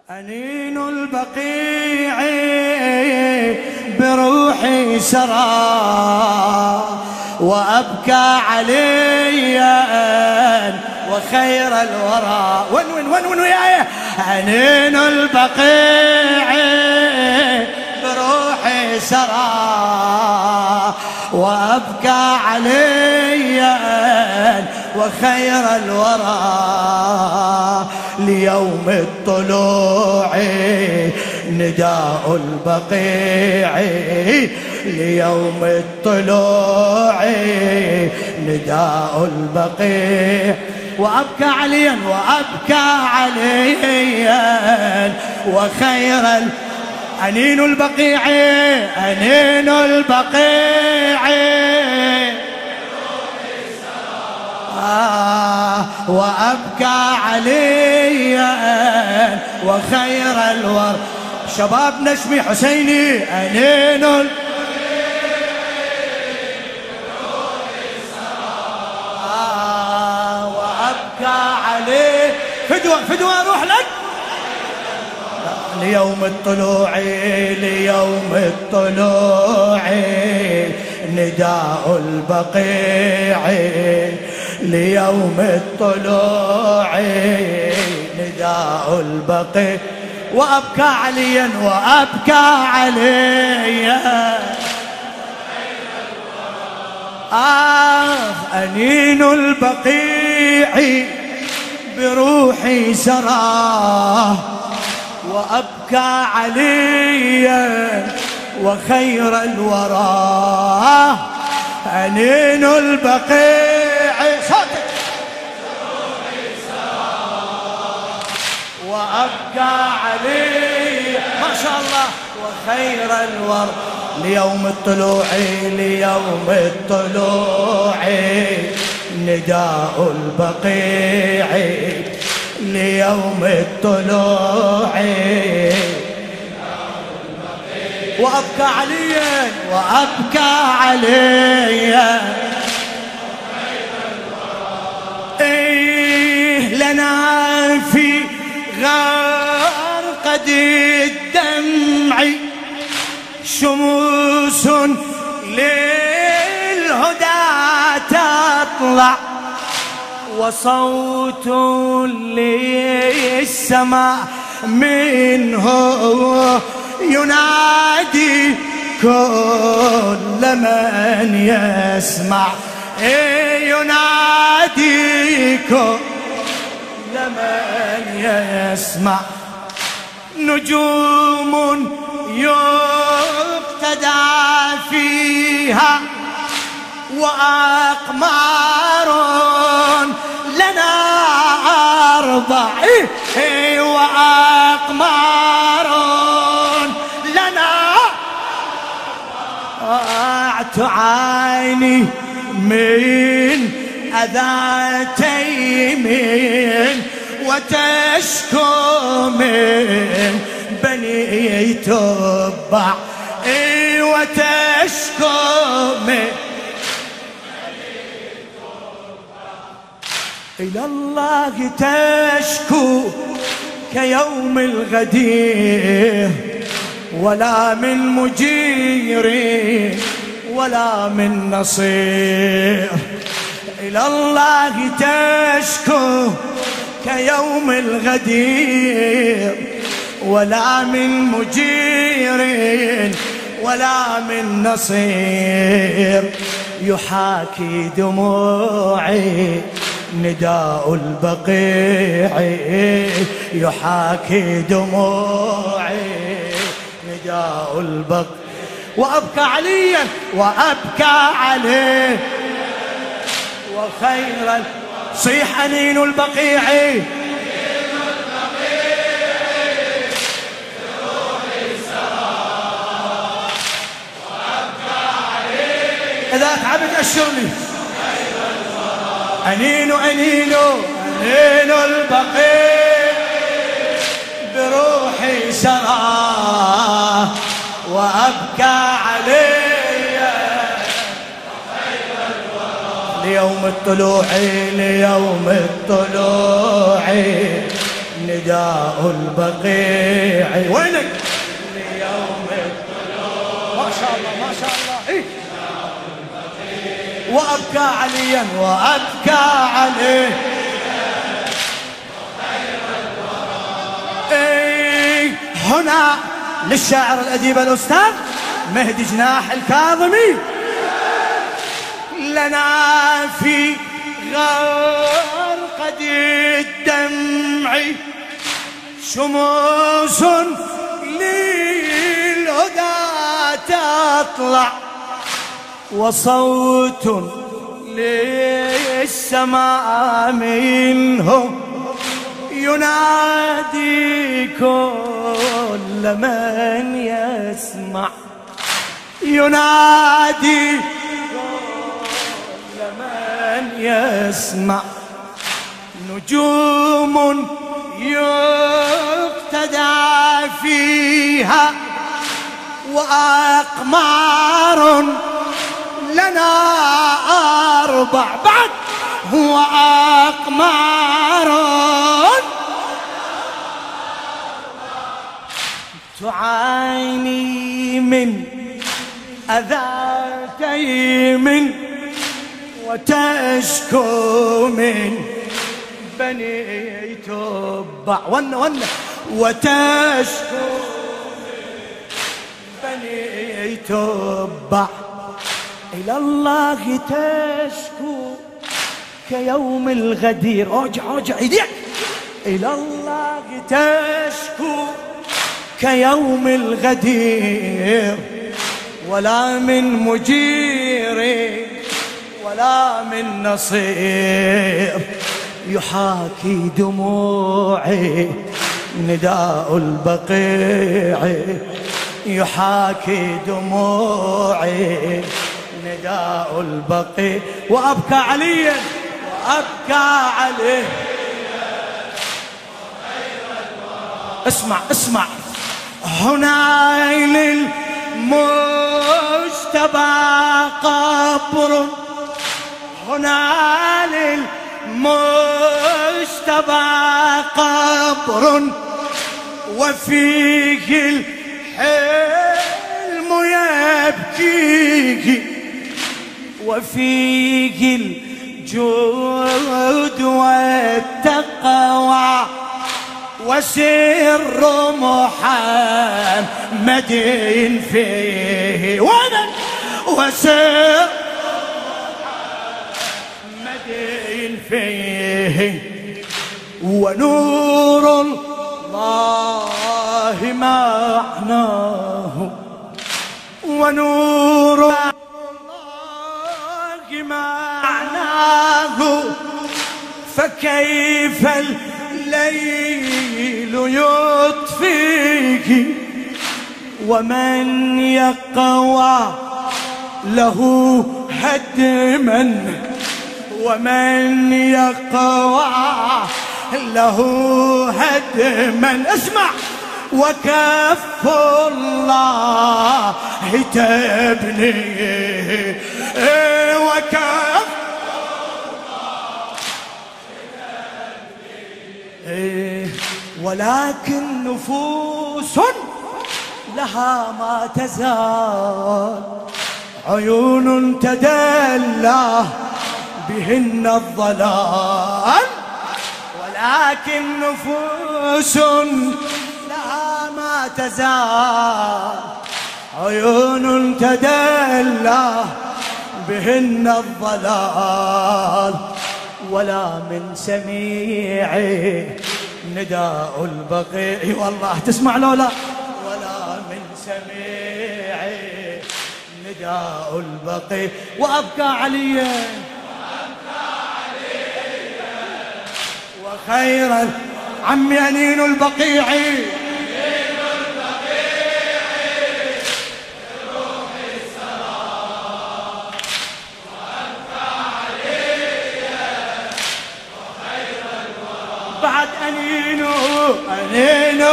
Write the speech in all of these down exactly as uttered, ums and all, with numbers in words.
أنين البقيع بروحي سرى وأبكى عليا وخير الورى. وين وين وين وين وياي؟ أنين البقيع بروحي سرى وأبكى عليا وخير الورى. ليوم الطلوع نداء البقيع، ليوم الطلوع نداء البقيع. وأبكى عليا وأبكى عليا وخير ال... أنين البقيع أنين البقيع آه وأبكى عليا وخير الور. شباب نشمي حسيني أنين ال... آه وأبكى عليه. فدوة فدوة أروح لك. ليوم الطلوع ليوم الطلوع نداء البقيع، ليوم الطلوع نداء البقيع. وأبكى عليا وأبكى عليا آه أنين البقيع بروحي سرى وأبكى عليا وخير الورى. أنين البقيع صوتك وأبكى عليا ما شاء الله وخير الورى. ليوم الطلوع ليوم الطلوع نداء البقيع، ليوم الطلوع. وأبكى عليا وأبكى عليا إيه لنا في غرقد الدمع شموس للهدى تطلع وصوت للسماء منه ينادي كل من يسمع. ينادي كل من يسمع. نجوم يقتدى فيها وأقمار لنا أربع وأقمار لنا تعاني من أذى تيمين وتشكو من بني تبع وتشكو من إلى الله تشكو كيوم الغدير ولا من مجير ولا من نصير. إلى الله تشكو كيوم الغدير ولا من مجير ولا من نصير. يحاكي دموعي نداء البقيع، يحاكي دموعي نداء البقيع. وأبكى عليا وأبكى عليه وخيرا. صيح أنين البقيع إذا تعبت أشرني. أنين أنين أنين البقيع بروحي سرى وأبكى عليا ليوم الطلوع ليوم الطلوع نداء البقيع. وينك ليوم الطلوع. ما شاء الله ما شاء الله. إيه؟ وأبكى عليا وأبكى عليه. إيه هنا للشاعر الأديب الأستاذ مهدي جناح الكاظمي. لنا في غرقد الدمع شموس للهدى تطلع، وصوت للسماء منه ينادي كل من يسمع، ينادي كل من يسمع. نجوم يقتدى فيها وأقمار لنا أربع بعد وأقمار تعاني من أذى تيم وتشكو من بني تبع ون ون وتشكو من بني تبع. إلى الله تشكو كيوم الغدير. اوجع اوجع ايديك. إلى الله تشكو كيوم الغدير، ولا من مجير ولا من نصير. يحاكي دموعي نداء البقيع، يحاكي دموعي نداء البقيع. وأبكى عليا وأبكى عليه. اسمع اسمع. هنا للمجتبى قبر، هنا للمجتبى قبر، وفيه الحلم يبكيه، وفيه الجود والتقوى، وسر محمد فيه. وانا وسر محمد فيه، ونور الله معناه، ونور الله معناه. فكيف الليل يطفيه، ومن يقوى له هدما، ومن يقوى له هدما. اسمع. وكف الله تبنيه، وكف ولكن نفوس لها ما تزال، عيون تدلى بهن الضلال. ولكن نفوس لها ما تزال، عيون تدلى بهن الضلال. ولا من سميعي نداء البقيع. والله تسمع لولا. ولا من سميعي نداء البقيع. وأبكى عليا وخيرا عمي أنين البقيع. بعد أنين أنين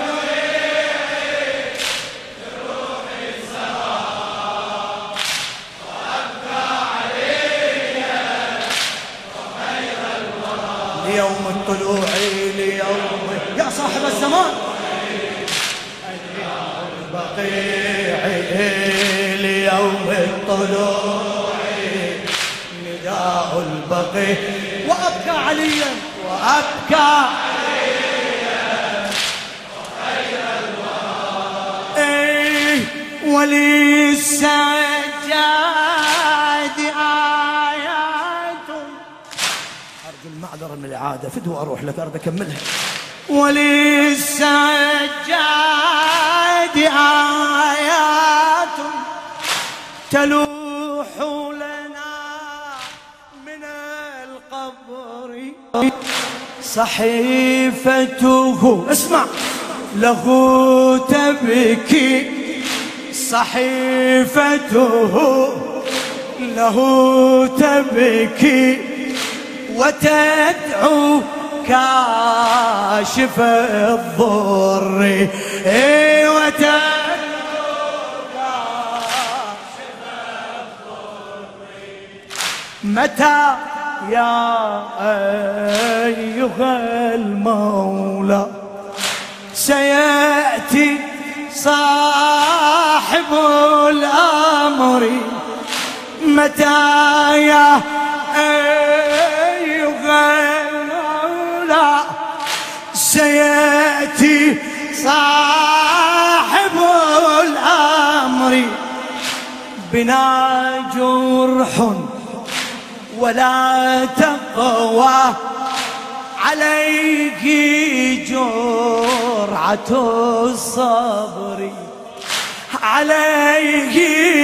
روح السماء، وأبكى عليها وخير الورى. ليوم الطلوع ليوم البقيع ليوم الطلوع نداء البقيع وأبكى عليا وأبكى عليا وخير الورى إيه وللسجاد آيات أرجو المعذرة من الإعادة فدوى أروح لك أرد أكملها وللسجاد آيات تلوح لنا من القبر صحيفته اسمع له تبكي صحيفته له تبكي وتدعو كاشف الضر اي وتدعو كاشف الضر متى يا أيها المولى سيأتي صاحب الأمر متى يا أيها المولى سيأتي صاحب الأمر بنا جرح ولا تقوى عليك جرعة الصبر عليك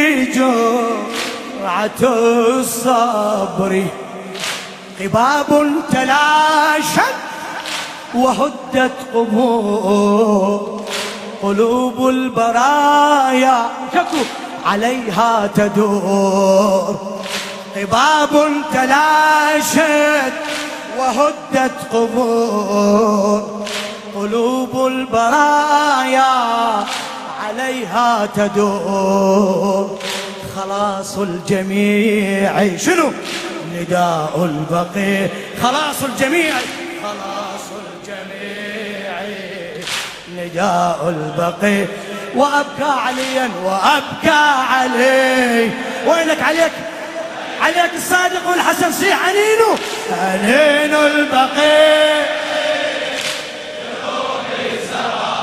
جرعة الصبر قباب تلاشت وهدت قبور قلوب البرايا عليها تدور قباب تلاشت وهدت قبور قلوب البرايا عليها تدور خلاص الجميع شنو نداء البقيع خلاص الجميع خلاص الجميع نداء البقيع وأبكى عليا وأبكى علي وينك عليك عليك الصادق والحسن صيح عنينه عنين البقيع روحي سرى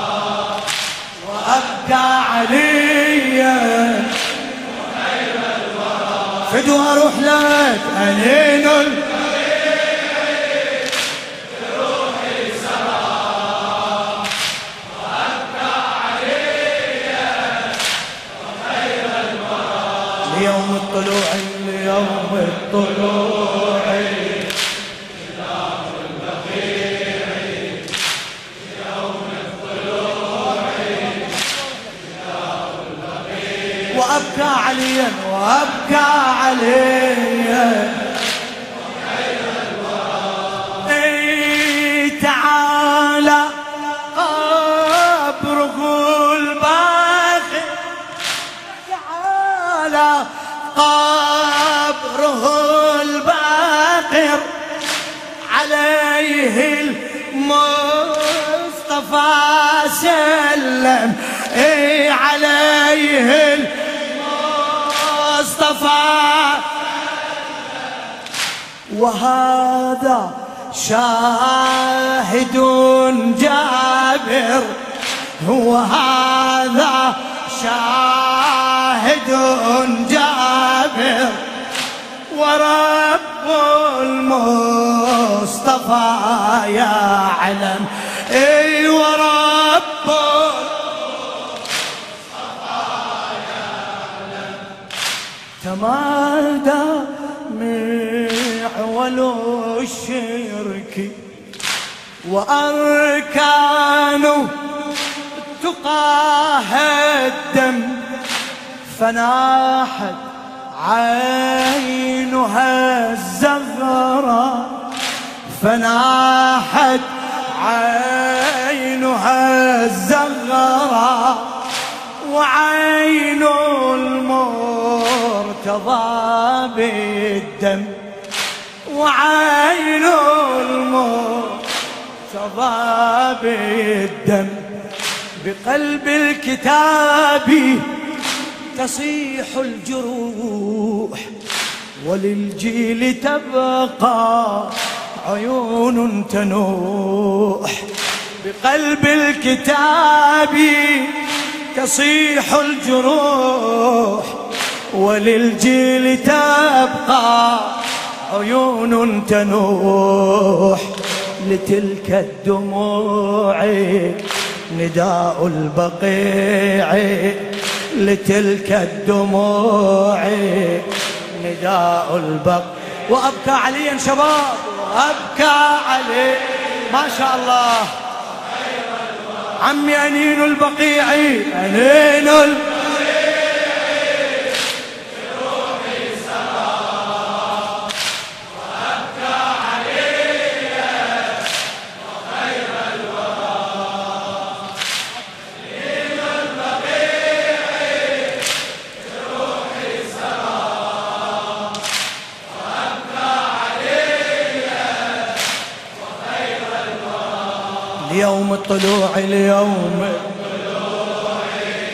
وأبكى عليا وخير الورى فدوى أروح لك عنين البقيع روحي سرى وأبكى عليا وخير الورى ليوم الطلوع يوم الطلوع نداء البقيع يوم الطلوع نداء البقيع وأبكى عليا وأبكى عليا وخير الورى اي تعالى قبره الباخر تعالى قبره الباقر عليه المصطفى سلم اي عليه المصطفى وهذا شاهد جابر وهذا شاهد جابر ورب المصطفى يعلم اي ورب المصطفى يعلم تمادى معول الشرك وأركانه تقاها الدم فناحت عينها الزغرة فناحت عينها الزغرة وعين المرتضى بالدم وعين المرتضى بالدم بقلب الكتاب تصيح الجروح، وللجيل تبقى عيون تنوح. بقلب الكتاب تصيح الجروح، وللجيل تبقى عيون تنوح. لتلك الدموع نداء البقيع، لتلك الدموع نداء البقيع. وأبكى عليا شباب، وأبكى عليه ما شاء الله. عمي أنين البقيع، أنين البقيع يوم الطلوع، اليوم الطلوع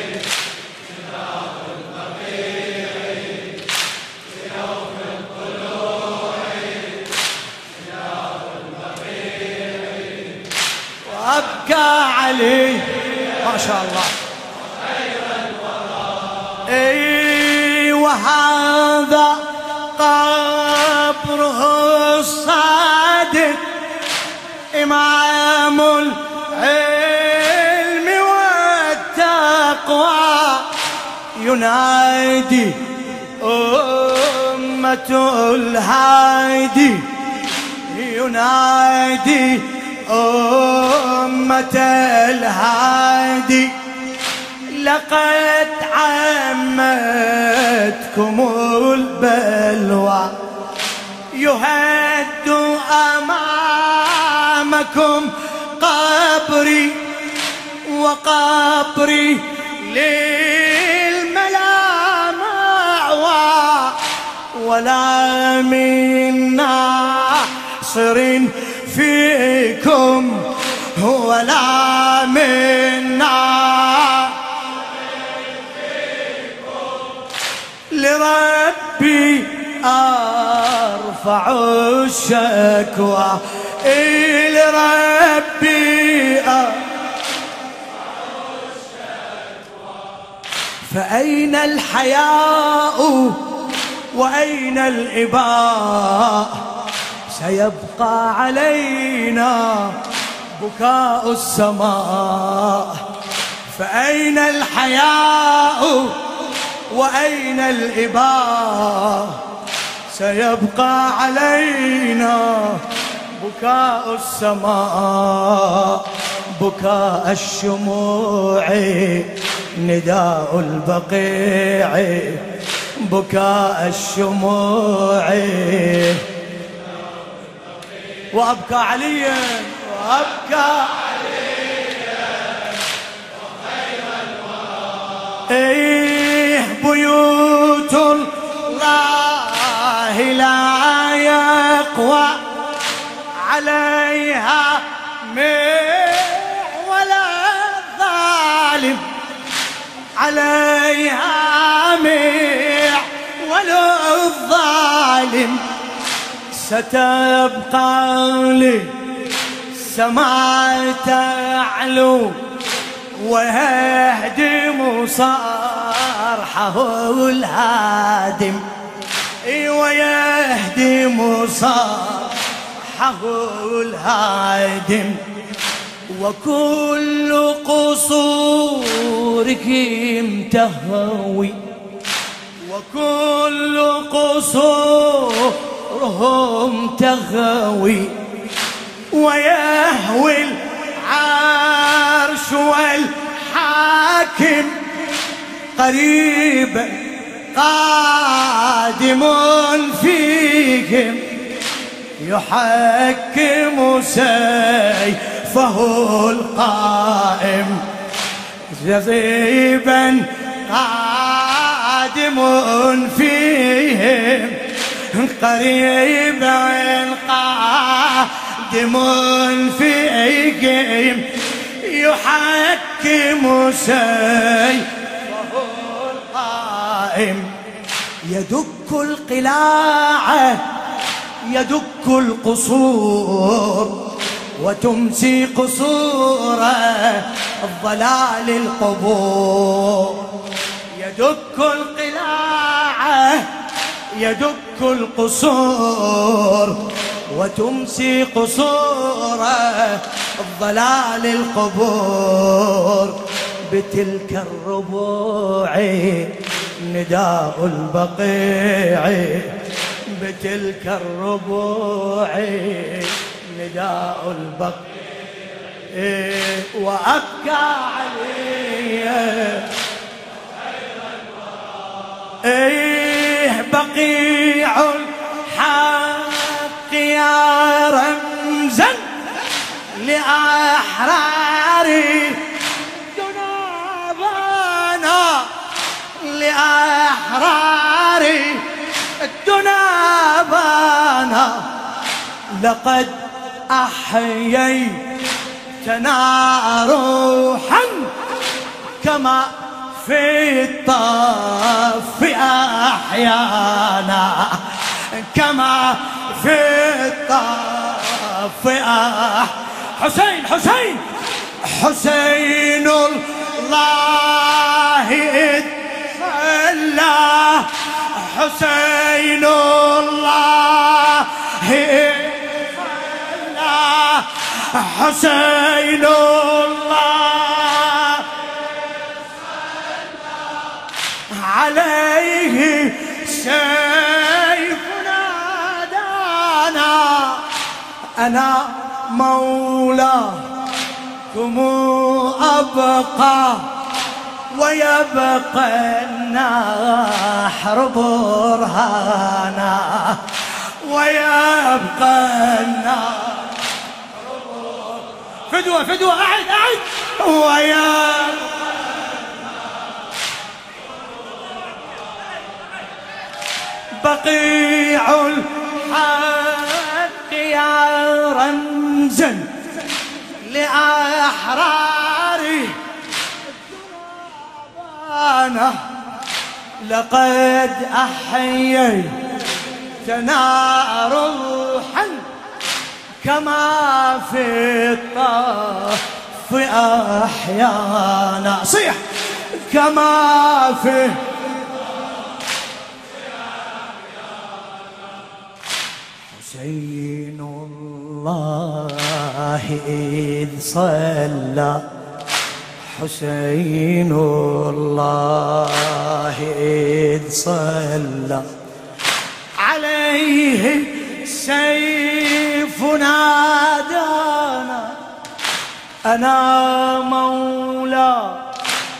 نداء البقيع، يوم الطلوع نداء البقيع. وأبكى عليه ما شاء الله خير الورى. اي وهذا قبره الصادق، إمام العلم والتقوى، ينادي أمة الهادي، ينادي أمة الهادي. لقد عمتكم البلوى، يهد أمامكم قبري، وقبري للملا مأوى. ولا من ناصر فيكم، ولا من ناصر فيكم، لربي أرفع الشكوى، إلى ربي أرفع الشكوى. فأين الحياء وأين الإباء؟ سيبقى علينا بكاء السماء. فأين الحياء وأين الإباء؟ سيبقى علينا بكاء السماء، بكاء الشموع نداء البقيع، بكاء الشموع. وأبكى عليا، وأبكى عليا وخير الورى. إيه بيوت الله لا يقوى عليها ميع ولا ظالم، عليها ميع ولا الظالم. ستبقى لي السماء تعلو، ويهدم صرحه الهادم، ويهدم صرحه الهادم. وكل قصورهم تهوي، وكل قصورهم تهوي، ويهوي العرش والحاكم قريبا قادم فيهم، يحكم سيفه القائم، جذيبا قادم فيهم، قريبا قادم فيهم، يحكم سيفه القائم يدك القلاع يدك القصور وتمسي قصور الضلال القبور يدك القلاع يدك القصور وتمسي قصور الضلال القبور بتلك الربوع نداء البقيع بتلك الربوع نداء البقيع وأبكى علي إيه بقيع الحق يا رمزا لأحراري جنابنا لأحراري الدنابانا لقد أحييتنا روحا كما في الطف أحيانا كما في الطف أح حسين حسين حسين الله إذ صلى حسين الله إذ صلى حسين الله عليه سيفنا دانا أنا مولاكم أبقى ويبقى النحر برهانا ويبقى النحر فدوة فدوة أعد أعد ويبقى بقيع الحق يا رمزا لأحراري أنا لقد أحييتنا روحا كما في الطف أحيانا صيح كما في حسين الله إذ صلى حسين الله إذ صلى عليه سيفنا دانا أنا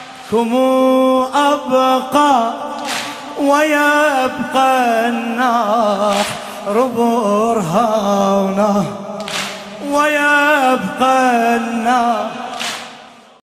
مولاكم أبقى ويبقى النار